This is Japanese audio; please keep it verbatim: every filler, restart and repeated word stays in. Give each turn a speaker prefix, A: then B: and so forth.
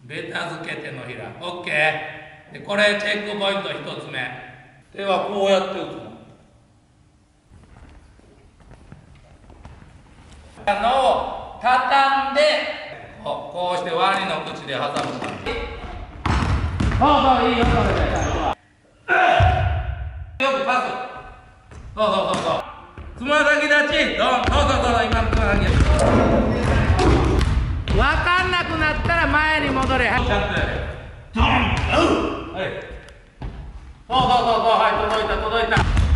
A: ベタ付け手のひら。オッケー。で、これチェックポイントひとつめ。手はこうやって打つの。のを畳んで、こう、こうしてワニの口で挟む感じ。そうそう、いいよ、それで。よくパス。そうそうそうそう。つま先立ち。どん。そうそうそう、今のつま先立ち。分かんなくなったら前に戻れ。はい、ちゃんとやれ。ドン。はい。そうそうそうそう、はい、届いた届いた。